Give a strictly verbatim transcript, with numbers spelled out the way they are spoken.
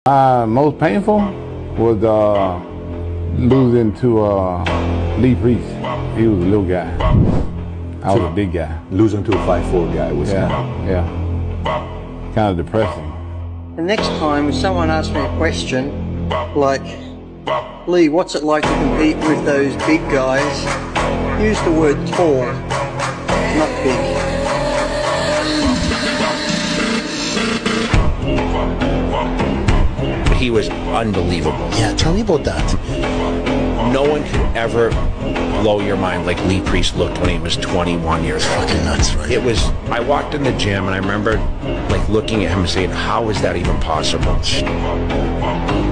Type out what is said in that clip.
Uh, most painful was uh, losing to uh, Lee Priest. He was a little guy. I was a big guy. Losing to a five foot four guy was yeah, kind of... yeah, kind of depressing. The next time if someone asks me a question like, Lee, what's it like to compete with those big guys? Use the word tall, not big. He was unbelievable. Yeah, tell me about that. No one could ever blow your mind like Lee Priest looked when he was twenty-one years old. Fucking nuts, right? It was, I walked in the gym and I remember like looking at him and saying, how is that even possible?